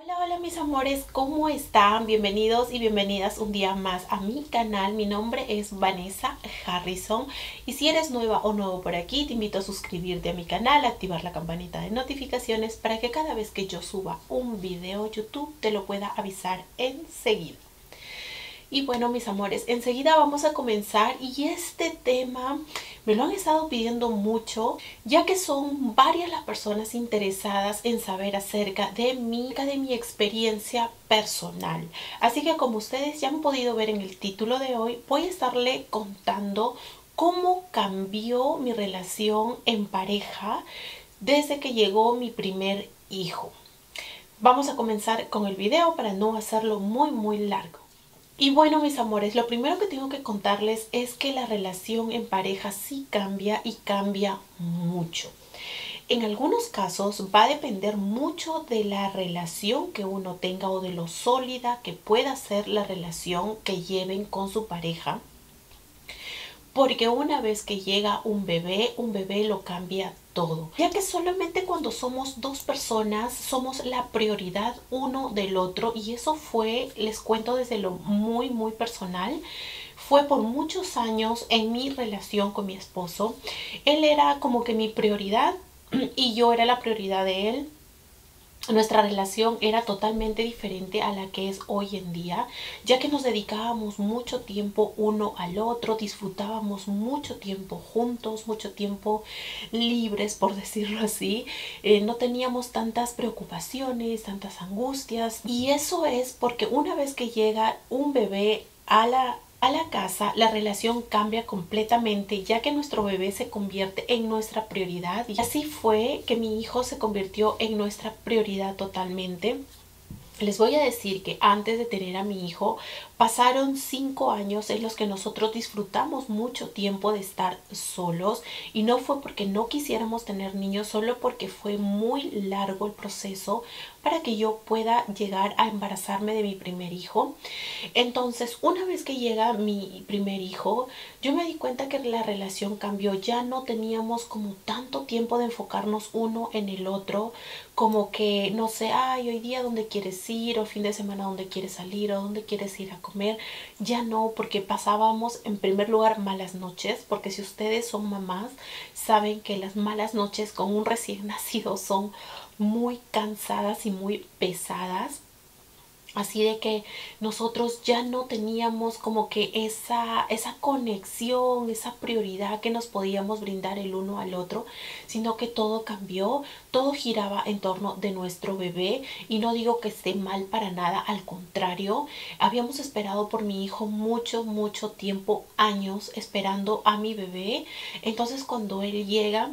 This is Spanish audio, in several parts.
Hola mis amores, ¿cómo están? Bienvenidos y bienvenidas un día más a mi canal. Mi nombre es Vanessa Harrison y si eres nueva o nuevo por aquí, te invito a suscribirte a mi canal, a activar la campanita de notificaciones para que cada vez que yo suba un video, YouTube te lo pueda avisar enseguida. Y bueno, mis amores, enseguida vamos a comenzar y este tema me lo han estado pidiendo mucho, ya que son varias las personas interesadas en saber acerca de mi experiencia personal. Así que como ustedes ya han podido ver en el título de hoy, voy a estarle contando cómo cambió mi relación en pareja desde que llegó mi primer hijo. Vamos a comenzar con el video para no hacerlo muy largo. Y bueno, mis amores, lo primero que tengo que contarles es que la relación en pareja sí cambia y cambia mucho. En algunos casos va a depender mucho de la relación que uno tenga o de lo sólida que pueda ser la relación que lleven con su pareja. Porque una vez que llega un bebé lo cambia todo. Ya que solamente cuando somos dos personas somos la prioridad uno del otro. Y eso fue, les cuento desde lo muy personal, fue por muchos años en mi relación con mi esposo. Él era como que mi prioridad y yo era la prioridad de él. Nuestra relación era totalmente diferente a la que es hoy en día, ya que nos dedicábamos mucho tiempo uno al otro, disfrutábamos mucho tiempo juntos, mucho tiempo libres, por decirlo así. No teníamos tantas preocupaciones, tantas angustias, y eso es porque una vez que llega un bebé a la casa, la relación cambia completamente, ya que nuestro bebé se convierte en nuestra prioridad. Y así fue que mi hijo se convirtió en nuestra prioridad totalmente. Les voy a decir que antes de tener a mi hijo pasaron 5 años en los que nosotros disfrutamos mucho tiempo de estar solos, y no fue porque no quisiéramos tener niños, solo porque fue muy largo el proceso para que yo pueda llegar a embarazarme de mi primer hijo. Entonces, una vez que llega mi primer hijo, yo me di cuenta que la relación cambió. Ya no teníamos como tanto tiempo de enfocarnos uno en el otro, como que, no sé, ay, hoy día dónde quieres ir, o fin de semana dónde quieres salir, o dónde quieres ir a comer. Ya no, porque pasábamos en primer lugar malas noches, porque si ustedes son mamás, saben que las malas noches con un recién nacido son muy cansadas y muy pesadas. Así de que nosotros ya no teníamos como que esa conexión, esa prioridad que nos podíamos brindar el uno al otro, sino que todo cambió, todo giraba en torno de nuestro bebé. Y no digo que esté mal para nada, al contrario, habíamos esperado por mi hijo mucho tiempo, años esperando a mi bebé. Entonces cuando él llega,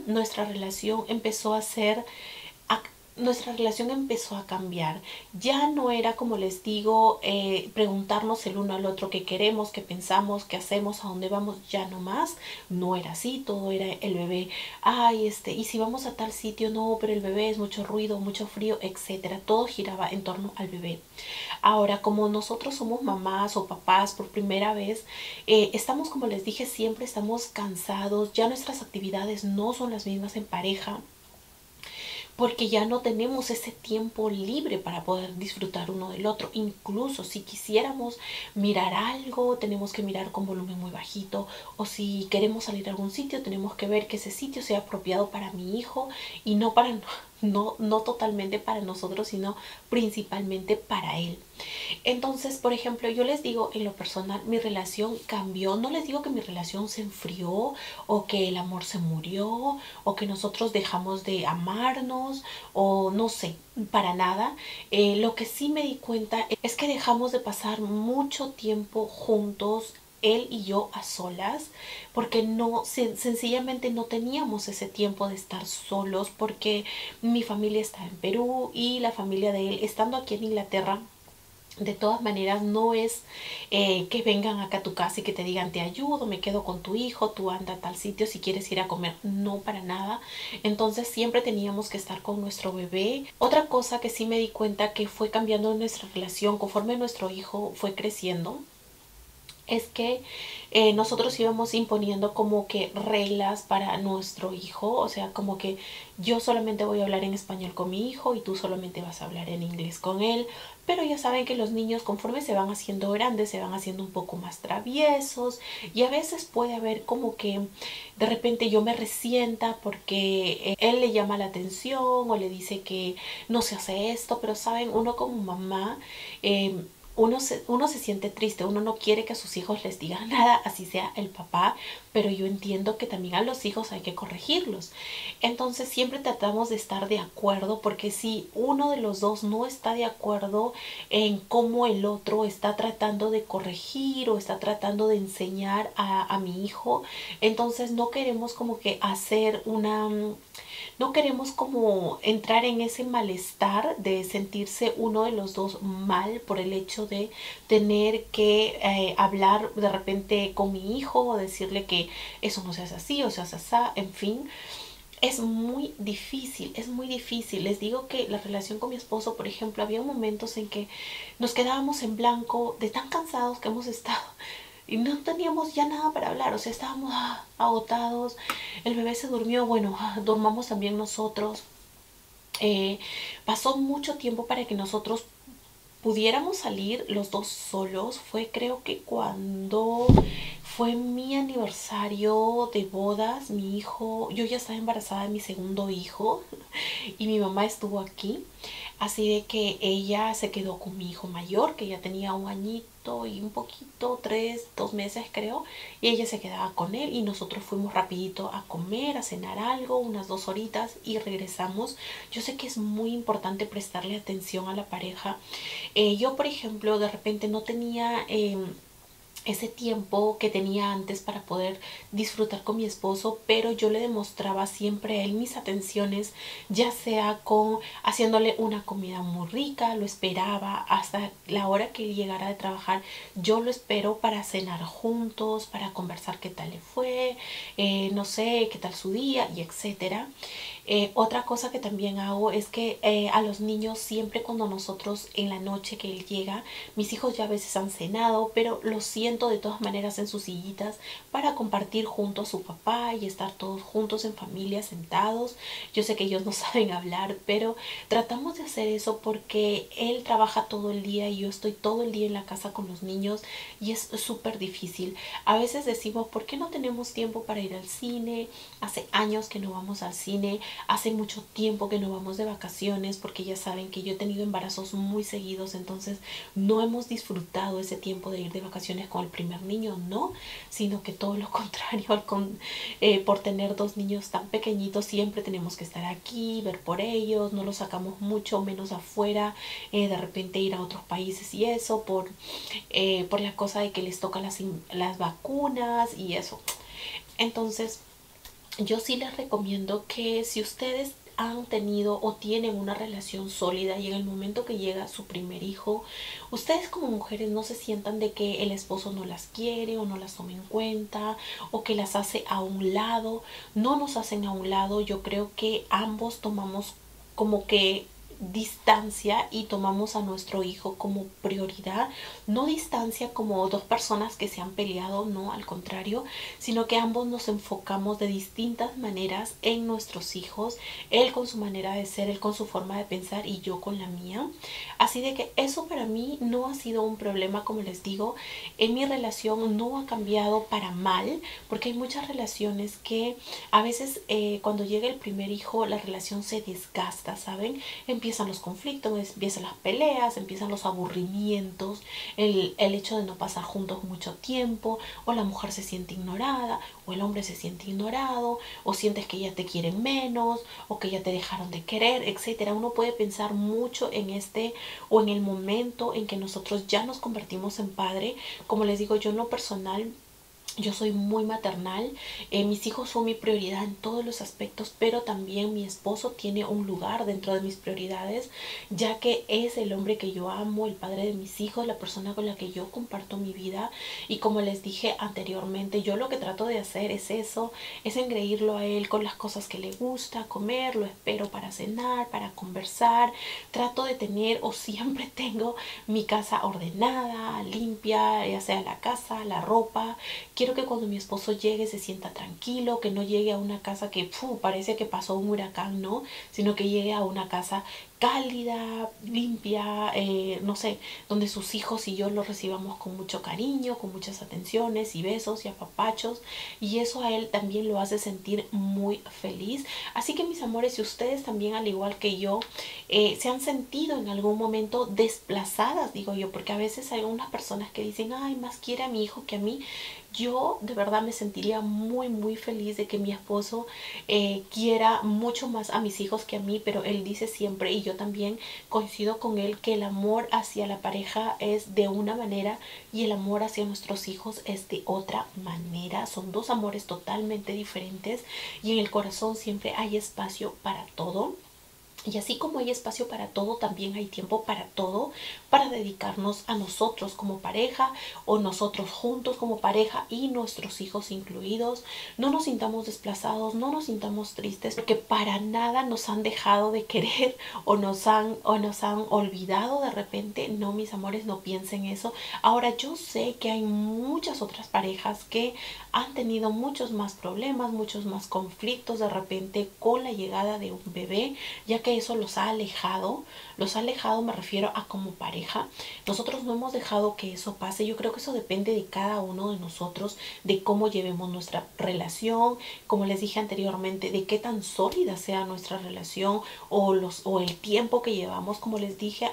nuestra relación empezó a cambiar. Ya no era, como les digo, preguntarnos el uno al otro qué queremos, qué pensamos, qué hacemos, a dónde vamos. Ya no más, no era así. Todo era el bebé. Ay, y si vamos a tal sitio, no, pero el bebé es mucho ruido, mucho frío, etcétera. Todo giraba en torno al bebé. Ahora, como nosotros somos mamás o papás por primera vez, estamos, como les dije, siempre estamos cansados. Ya nuestras actividades no son las mismas en pareja, porque ya no tenemos ese tiempo libre para poder disfrutar uno del otro. Incluso si quisiéramos mirar algo, tenemos que mirar con volumen muy bajito, o si queremos salir a algún sitio, tenemos que ver que ese sitio sea apropiado para mi hijo y no para no totalmente para nosotros, sino principalmente para él. Entonces, por ejemplo, yo les digo, en lo personal, mi relación cambió. No les digo que mi relación se enfrió, o que el amor se murió, o que nosotros dejamos de amarnos, o no sé, para nada. Lo que sí me di cuenta es que dejamos de pasar mucho tiempo juntos, él y yo a solas, porque sencillamente no teníamos ese tiempo de estar solos, porque mi familia está en Perú y la familia de él, estando aquí en Inglaterra, de todas maneras no es que vengan acá a tu casa y que te digan te ayudo, me quedo con tu hijo, tú anda a tal sitio si quieres ir a comer. No, para nada. Entonces siempre teníamos que estar con nuestro bebé. Otra cosa que sí me di cuenta que fue cambiando nuestra relación conforme nuestro hijo fue creciendo es que nosotros íbamos imponiendo como que reglas para nuestro hijo, o sea, como que yo solamente voy a hablar en español con mi hijo y tú solamente vas a hablar en inglés con él, pero ya saben que los niños conforme se van haciendo grandes, se van haciendo un poco más traviesos y a veces puede haber como que de repente yo me resienta porque él le llama la atención o le dice que no se hace esto, pero saben, uno como mamá, uno se siente triste, uno no quiere que a sus hijos les digan nada, así sea el papá, pero yo entiendo que también a los hijos hay que corregirlos. Entonces siempre tratamos de estar de acuerdo, porque si uno de los dos no está de acuerdo en cómo el otro está tratando de corregir o está tratando de enseñar a mi hijo, entonces no queremos como que hacer una... No queremos como entrar en ese malestar de sentirse uno de los dos mal por el hecho de tener que hablar de repente con mi hijo o decirle que eso no se hace así o se hace así, en fin. Es muy difícil, es muy difícil. Les digo que la relación con mi esposo, por ejemplo, había momentos en que nos quedábamos en blanco de tan cansados que hemos estado y no teníamos ya nada para hablar, o sea, estábamos agotados, el bebé se durmió, bueno, dormamos también nosotros. Pasó mucho tiempo para que nosotros pudiéramos salir los dos solos. Fue creo que cuando fue mi aniversario de bodas, mi hijo, yo ya estaba embarazada de mi segundo hijo y mi mamá estuvo aquí. Así de que ella se quedó con mi hijo mayor, que ya tenía un añito y un poquito, 2 meses creo, y ella se quedaba con él y nosotros fuimos rapidito a comer, a cenar algo, unas 2 horitas y regresamos. Yo sé que es muy importante prestarle atención a la pareja. Yo, por ejemplo, de repente no tenía... ese tiempo que tenía antes para poder disfrutar con mi esposo, pero yo le demostraba siempre a él mis atenciones, ya sea con haciéndole una comida muy rica, lo esperaba hasta la hora que él llegara de trabajar, yo lo espero para cenar juntos, para conversar qué tal le fue, no sé, qué tal su día y etcétera. Otra cosa que también hago es que a los niños siempre cuando nosotros en la noche que él llega, mis hijos ya a veces han cenado, pero los siento de todas maneras en sus sillitas para compartir junto a su papá y estar todos juntos en familia sentados. Yo sé que ellos no saben hablar, pero tratamos de hacer eso porque él trabaja todo el día y yo estoy todo el día en la casa con los niños y es súper difícil. A veces decimos, ¿por qué no tenemos tiempo para ir al cine? Hace años que no vamos al cine. Hace mucho tiempo que no vamos de vacaciones porque ya saben que yo he tenido embarazos muy seguidos, entonces no hemos disfrutado ese tiempo de ir de vacaciones con el primer niño, no, sino que todo lo contrario, por tener 2 niños tan pequeñitos siempre tenemos que estar aquí, ver por ellos, no los sacamos mucho menos afuera, de repente ir a otros países y eso, por la cosa de que les tocan las vacunas y eso. Entonces yo sí les recomiendo que si ustedes han tenido o tienen una relación sólida y en el momento que llega su primer hijo, ustedes como mujeres no se sientan de que el esposo no las quiere o no las toma en cuenta o que las hace a un lado. No nos hacen a un lado, yo creo que ambos tomamos como que distancia y tomamos a nuestro hijo como prioridad, no distancia como dos personas que se han peleado, no, al contrario, sino que ambos nos enfocamos de distintas maneras en nuestros hijos, él con su manera de ser, él con su forma de pensar y yo con la mía. Así de que eso para mí no ha sido un problema, como les digo, en mi relación no ha cambiado para mal, porque hay muchas relaciones que a veces cuando llega el primer hijo la relación se desgasta, ¿saben? Empiezan los conflictos, empiezan las peleas, empiezan los aburrimientos, el hecho de no pasar juntos mucho tiempo, o la mujer se siente ignorada, o el hombre se siente ignorado, o sientes que ya te quieren menos, o que ya te dejaron de querer, etcétera. Uno puede pensar mucho en este o en el momento en que nosotros ya nos convertimos en padre. Como les digo, yo en lo personal Yo soy muy maternal, mis hijos son mi prioridad en todos los aspectos, pero también mi esposo tiene un lugar dentro de mis prioridades, ya que es el hombre que yo amo, el padre de mis hijos, la persona con la que yo comparto mi vida. Y como les dije anteriormente, yo lo que trato de hacer es eso, es engreírlo a él con las cosas que le gusta comer, lo espero para cenar, para conversar, trato de tener o siempre tengo mi casa ordenada, limpia, ya sea la casa, la ropa. Quiero que cuando mi esposo llegue se sienta tranquilo, que no llegue a una casa que parece que pasó un huracán, no, sino que llegue a una casa cálida, limpia, no sé, donde sus hijos y yo lo recibamos con mucho cariño, con muchas atenciones y besos y apapachos, y eso a él también lo hace sentir muy feliz. Así que mis amores, si ustedes también al igual que yo se han sentido en algún momento desplazadas, digo yo, porque a veces hay unas personas que dicen, ay, más quiere a mi hijo que a mí. Yo de verdad me sentiría muy muy feliz de que mi esposo quiera mucho más a mis hijos que a mí, pero él dice siempre, y yo también coincido con él, que el amor hacia la pareja es de una manera y el amor hacia nuestros hijos es de otra manera. Son dos amores totalmente diferentes y en el corazón siempre hay espacio para todo. Y así como hay espacio para todo, también hay tiempo para todo, para dedicarnos a nosotros como pareja o nosotros juntos como pareja y nuestros hijos incluidos. No nos sintamos desplazados, no nos sintamos tristes, porque para nada nos han dejado de querer o nos han olvidado de repente. No, mis amores, no piensen eso. Ahora, yo sé que hay muchas otras parejas que han tenido muchos más problemas, muchos más conflictos de repente con la llegada de un bebé, ya que eso los ha alejado, me refiero a como pareja. Nosotros no hemos dejado que eso pase. Yo creo que eso depende de cada uno de nosotros, de cómo llevemos nuestra relación, como les dije anteriormente, de qué tan sólida sea nuestra relación o el tiempo que llevamos, como les dije.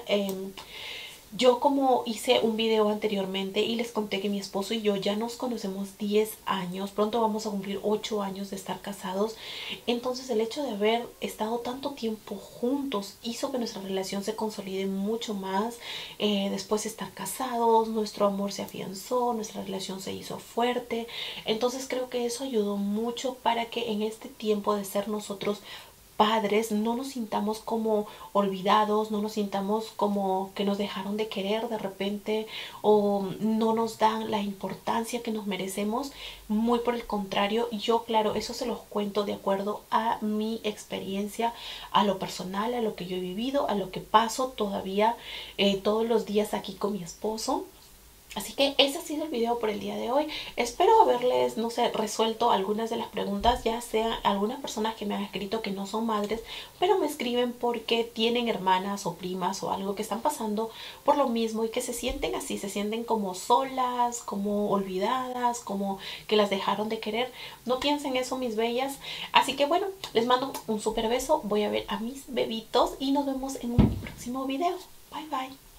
Yo como hice un video anteriormente y les conté que mi esposo y yo ya nos conocemos 10 años, pronto vamos a cumplir 8 años de estar casados, entonces el hecho de haber estado tanto tiempo juntos hizo que nuestra relación se consolide mucho más. Después de estar casados, nuestro amor se afianzó, nuestra relación se hizo fuerte, entonces creo que eso ayudó mucho para que en este tiempo de ser nosotros padres no nos sintamos como olvidados, no nos sintamos como que nos dejaron de querer de repente o no nos dan la importancia que nos merecemos. Muy por el contrario, yo claro, eso se los cuento de acuerdo a mi experiencia, a lo personal, a lo que yo he vivido, a lo que paso todavía todos los días aquí con mi esposo. Así que ese ha sido el video por el día de hoy. Espero haberles, no sé, resuelto algunas de las preguntas, ya sea algunas personas que me han escrito que no son madres, pero me escriben porque tienen hermanas o primas o algo que están pasando por lo mismo y que se sienten así, se sienten como solas, como olvidadas, como que las dejaron de querer. No piensen eso, mis bellas. Así que bueno, les mando un súper beso. Voy a ver a mis bebitos y nos vemos en un próximo video. Bye bye.